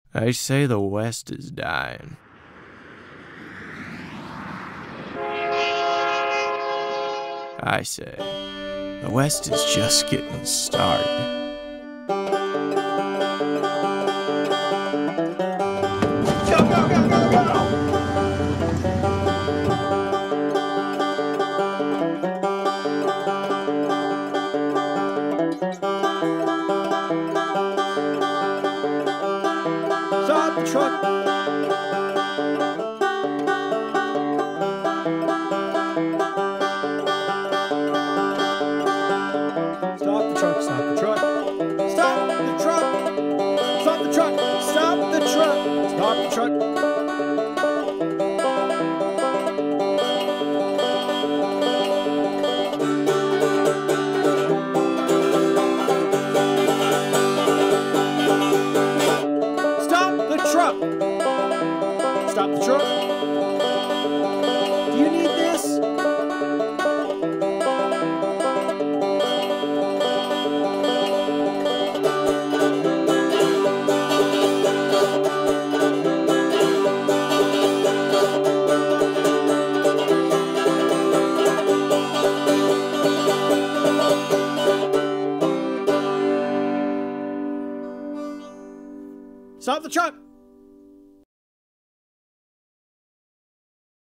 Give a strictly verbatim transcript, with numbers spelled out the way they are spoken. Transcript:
I say the West is dying. I say the West is just getting started. Stop the truck! Stop the truck, stop the truck. Stop the truck! Stop the truck! Stop the truck! Stop the truck! Truck! Stop the truck! Do you need this? Stop the truck!